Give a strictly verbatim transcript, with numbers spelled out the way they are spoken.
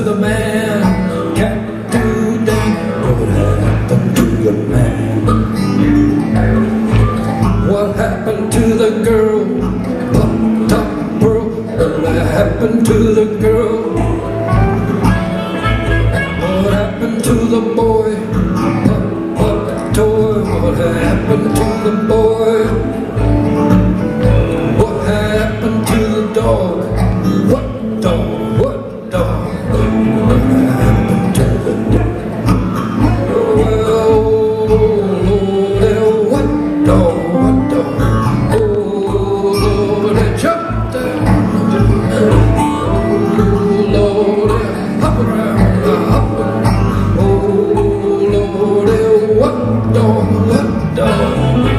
the man? Cat do that. What happened to the man? What happened to the girl? Pop top pearl. What happened to the girl? What happened to the boy? Pop pop toy. What happened to the boy? What happened to the dog? What dog? What dog? What happened to the dog? Well, what dog? What dog? Oh, Lord, they jumped down. Oh, Lord, they hop around, hop around. Oh, Lord, what dog? What dog?